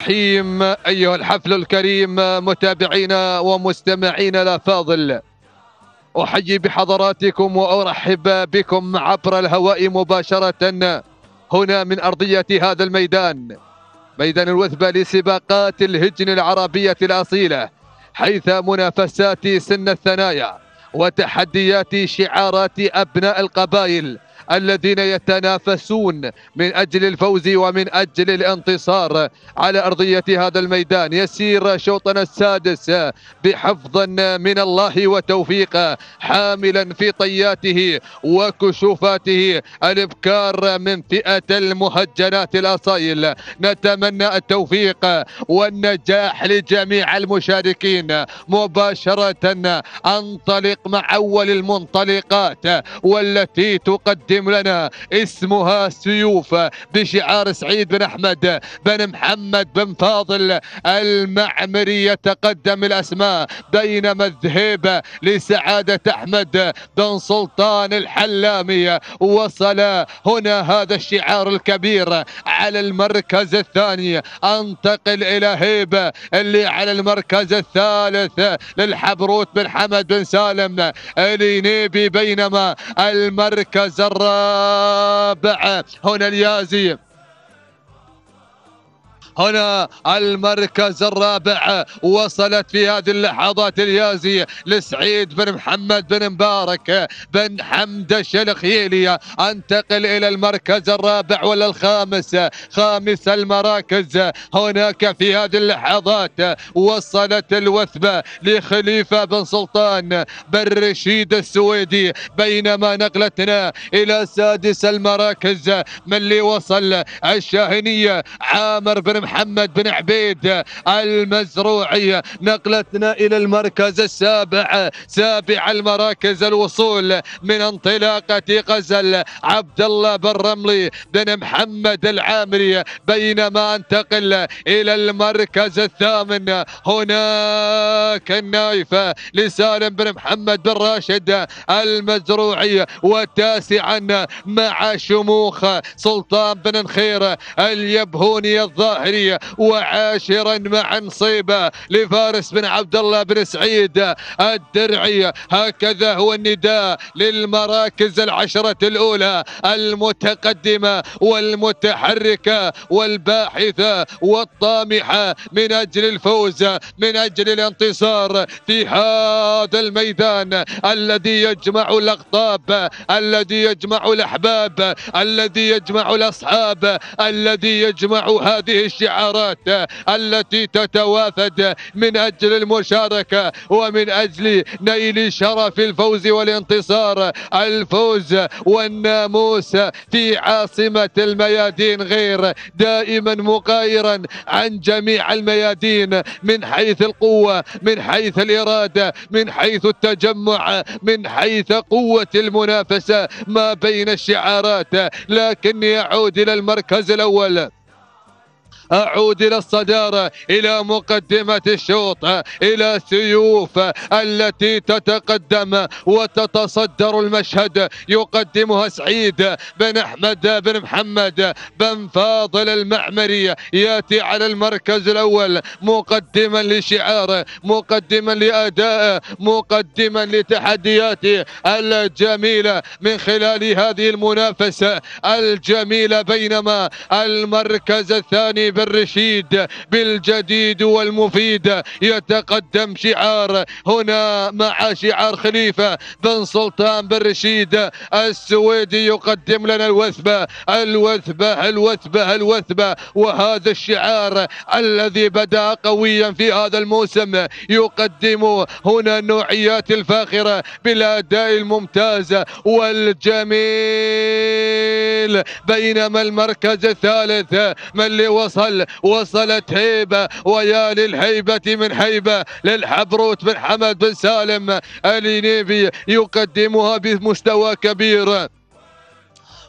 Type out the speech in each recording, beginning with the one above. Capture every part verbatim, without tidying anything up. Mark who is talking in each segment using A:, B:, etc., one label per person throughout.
A: الرحيم. أيها الحفل الكريم متابعينا ومستمعينا الأفاضل، أحيي بحضراتكم وأرحب بكم عبر الهواء مباشرة هنا من أرضية هذا الميدان، ميدان الوثبة لسباقات الهجن العربية الأصيلة، حيث منافسات سن الثنايا وتحديات شعارات أبناء القبائل الذين يتنافسون من أجل الفوز ومن أجل الانتصار على أرضية هذا الميدان. يسير شوطنا السادس بحفظ من الله وتوفيق، حاملا في طياته وكشوفاته الإبكار من فئة المهجنات الأصايل. نتمنى التوفيق والنجاح لجميع المشاركين. مباشرة أنطلق مع أول المنطلقات والتي تقدم لنا اسمها سيوف بشعار سعيد بن أحمد بن محمد بن فاضل المعمري. يتقدم الأسماء بينما الذهيب لسعادة أحمد بن سلطان الحلامي. وصل هنا هذا الشعار الكبير على المركز الثاني. انتقل إلى هيبة اللي على المركز الثالث للحبروت بن حمد بن سالم الينيبي، بينما المركز الرابع هنا اليازي. هنا المركز الرابع وصلت في هذه اللحظات اليازي لسعيد بن محمد بن مبارك بن حمدش الخيلي. انتقل الى المركز الرابع ولا الخامس، خامس المراكز هناك في هذه اللحظات. وصلت الوثبة لخليفة بن سلطان بن رشيد السويدي، بينما نقلتنا الى سادس المراكز من اللي وصل الشاهنية عامر بن محمد بن عبيد المزروعي. نقلتنا الى المركز السابع، سابع المراكز الوصول من انطلاقة غزل عبد الله بن رملي بن محمد العامري، بينما انتقل الى المركز الثامن. هناك النايفة لسالم بن محمد بن راشد المزروعي، وتاسعا مع شموخ سلطان بن نخير اليبهوني الظاهري، وعاشرا مع نصيبة لفارس بن عبد الله بن سعيد الدرعي. هكذا هو النداء للمراكز العشرة الأولى المتقدمة والمتحركة والباحثة والطامحة من أجل الفوز، من أجل الانتصار في هذا الميدان الذي يجمع الأقطاب، الذي يجمع الأحباب، الذي يجمع الأصحاب، الذي يجمع هذه الشعارات التي تتوافد من أجل المشاركة ومن أجل نيل شرف الفوز والانتصار. الفوز والناموس في عاصمة الميادين غير، دائما مقايرا عن جميع الميادين من حيث القوة، من حيث الإرادة، من حيث التجمع، من حيث قوة المنافسة ما بين الشعارات. لكني أعود إلى المركز الأول، أعود إلى الصدارة، إلى مقدمة الشوط، إلى سيوف التي تتقدم وتتصدر المشهد. يقدمها سعيد بن أحمد بن محمد بن فاضل المعمري، يأتي على المركز الأول مقدما لشعاره، مقدما لأدائه، مقدما لتحدياته الجميلة من خلال هذه المنافسة الجميلة. بينما المركز الثاني بن رشيد بالجديد والمفيد يتقدم شعار هنا مع شعار خليفة بن سلطان بن رشيد السويدي. يقدم لنا الوثبة الوثبة الوثبة الوثبة، وهذا الشعار الذي بدأ قويا في هذا الموسم يقدم هنا النوعيات الفاخرة بالأداء الممتاز والجميل. بينما المركز الثالث من اللي وصل وصلت هيبة، ويا للهيبة من هيبة للحبروت بن حمد بن سالم الينيبي، يقدمها بمستوى كبير.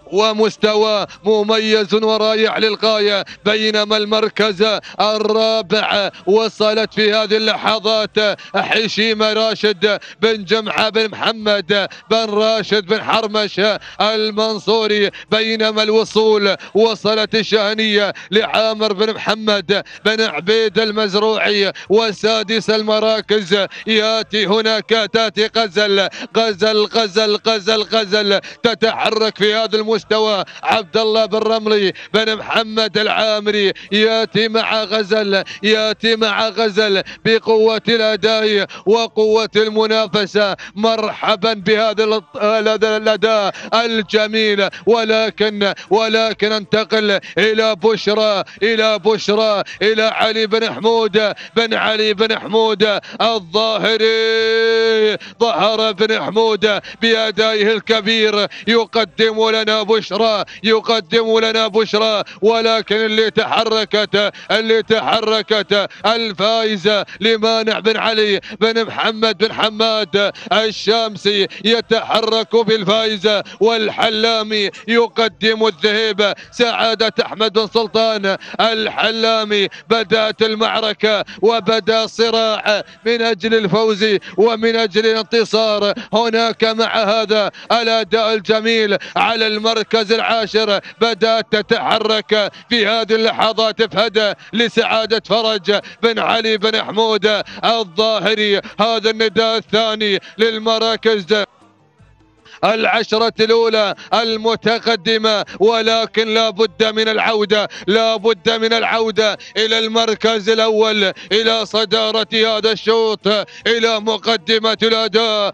A: ومستوى مميز ورائع للغاية. بينما المركز الرابع وصلت في هذه اللحظات حشيمة راشد بن جمعة بن محمد بن راشد بن حرمش المنصوري. بينما الوصول وصلت الشهنية لعامر بن محمد بن عبيد المزروعي. وسادس المراكز ياتي هناك تاتي غزل غزل غزل غزل غزل تتحرك في هذا المستوى. عبد الله بن رملي بن محمد العامري ياتي مع غزل ياتي مع غزل بقوة الأداء وقوة المنافسة. مرحبا بهذا الأداء الجميل. ولكن ولكن انتقل إلى بشرى إلى بشرى إلى علي بن حمود بن علي بن حمود الظاهري. ظهر بن حمود بأدائه الكبير يقدم لنا بشرى يقدم لنا بشرى. ولكن اللي تحركت اللي تحركت الفائزة لمانع بن علي بن محمد بن حماد الشامسي يتحرك بالفائزة. والحلامي يقدم الذهيب. سعادة أحمد بن سلطان الحلامي. بدأت المعركة وبدأ الصراع من أجل الفوز ومن أجل الانتصار. هناك مع هذا الأداء الجميل على المركز العاشر بدأت تتحرك في هذه اللحظات افهد لسعادة فرج بن علي بن حمود الظاهري. هذا النداء الثاني للمراكز العشرة الأولى المتقدمة. ولكن لا بد من العودة لا بد من العودة إلى المركز الأول إلى صدارة هذا الشوط إلى مقدمة الأداء.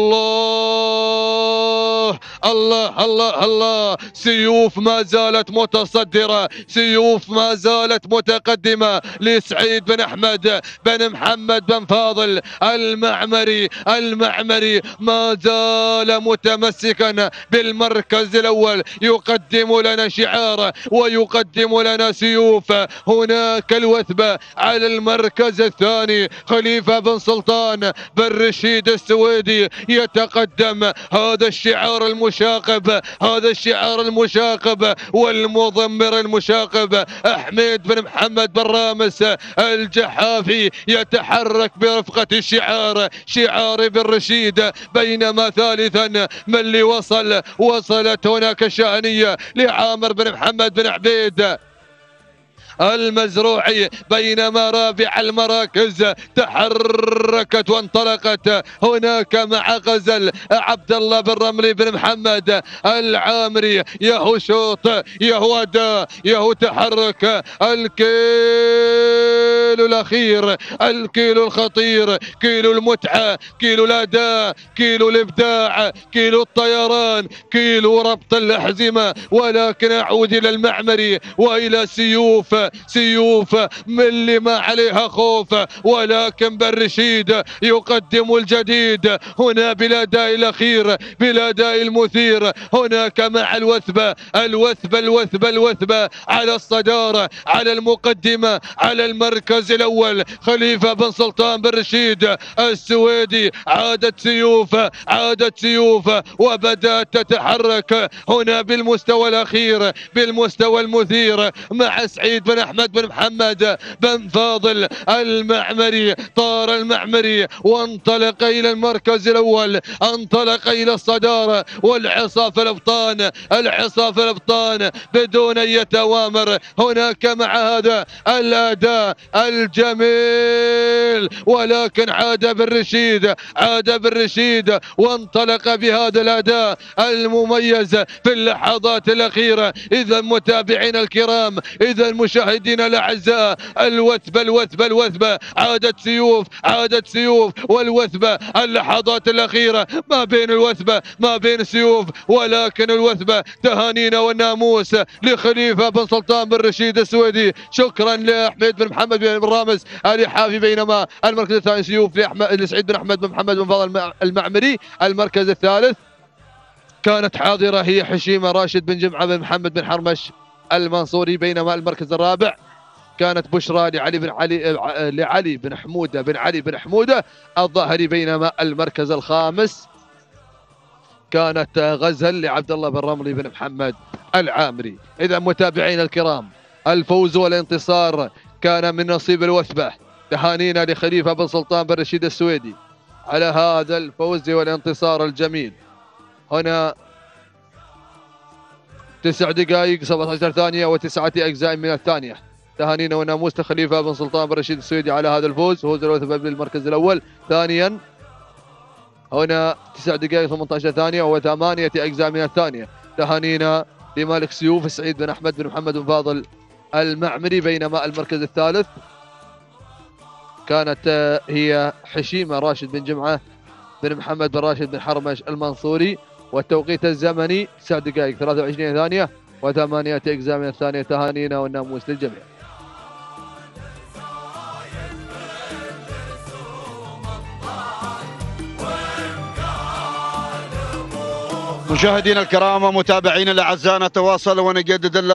A: الله الله الله الله. سيوف ما زالت متصدرة. سيوف ما زالت متقدمة لسعيد بن أحمد بن محمد بن فاضل المعمري. المعمري ما زال متقدمة متمسكا بالمركز الأول. يقدم لنا شعار ويقدم لنا سيوف. هناك الوثبة على المركز الثاني. خليفة بن سلطان بن رشيد السويدي يتقدم. هذا الشعار المشاقب هذا الشعار المشاقب والمضمر المشاقب. أحمد بن محمد بن رامس الجحافي يتحرك برفقة الشعار شعار بن رشيد. بينما ثالثا من اللي وصل وصلت هناك شأنية لعامر بن محمد بن عبيد المزروعي. بينما رابع المراكز تحركت وانطلقت هناك مع غزل عبد الله بن رملي بن محمد العامري. يهو شوط يهو أداء يهو تحرك. الكيلو الأخير الكيلو الخطير كيلو المتعة كيلو الأداء كيلو الإبداع كيلو الطيران كيلو ربط الأحزمة. ولكن أعود إلى المعمري وإلى سيوف سيوف من اللي ما عليها خوف. ولكن بن رشيد يقدم الجديد هنا بالأداء الأخير بالأداء المثير. هناك مع الوثبة الوثبة الوثبة الوثبة على الصدارة على المقدمة على المركز الأول. خليفة بن سلطان بن رشيد السويدي. عادت سيوف عادت سيوف وبدأت تتحرك هنا بالمستوى الأخير بالمستوى المثير مع سعيد بن أحمد بن محمد بن فاضل المعمري. طار المعمري وانطلق إلى المركز الأول انطلق إلى الصدارة. والعصا الأبطان العصا الأبطان بدون أي توامر. هناك مع هذا الأداء الجميل. ولكن عاد بن رشيد عاد بن رشيد وانطلق بهذا الأداء المميز في اللحظات الأخيرة. إذا متابعينا الكرام إذا مشاهدينا الأعزاء الوثبة الوثبة الوثبة عادت سيوف عادت سيوف والوثبة اللحظات الأخيرة ما بين الوثبة ما بين سيوف. ولكن الوثبة تهانينا والناموس لخليفة بن سلطان بن رشيد السويدي. شكرا لأحمد بن محمد بن رامز آل حافي. بينما المركز الثاني سيوف لسعيد بن أحمد بن محمد بن فاضل المعمري. المركز الثالث كانت حاضرة هي حشيمة راشد بن جمعة بن محمد بن حرمش المنصوري. بينما المركز الرابع كانت بشرى لعلي بن علي لعلي بن حمودة بن علي بن حمودة الظاهري. بينما المركز الخامس كانت غزل لعبد الله بن رملي بن محمد العامري. إذا متابعينا الكرام، الفوز والانتصار كان من نصيب الوثبة. تهانينا لخليفة بن سلطان بن رشيد السويدي على هذا الفوز والانتصار الجميل. هنا تسع دقائق سبعة عشر ثانية وتسعة أجزاء من الثانية. تهانينا وناموس لخليفة بن سلطان بن رشيد السويدي على هذا الفوز، فوز الوثبة بالمركز الأول. ثانيا هنا تسع دقائق ثمانية عشر ثانية وثمانية أجزاء من الثانية. تهانينا لمالك سيوف سعيد بن أحمد بن محمد بن فاضل المعمري. بينما المركز الثالث كانت هي حشيمة راشد بن جمعة بن محمد بن راشد بن حرمش المنصوري. والتوقيت الزمني تسع دقائق ثلاثة وعشرين ثانية وثمانية أجزاء من الثانية. تهانينا والناموس للجميع.
B: مشاهدينا الكرام ومتابعينا الاعزاء، نتواصل ونجدد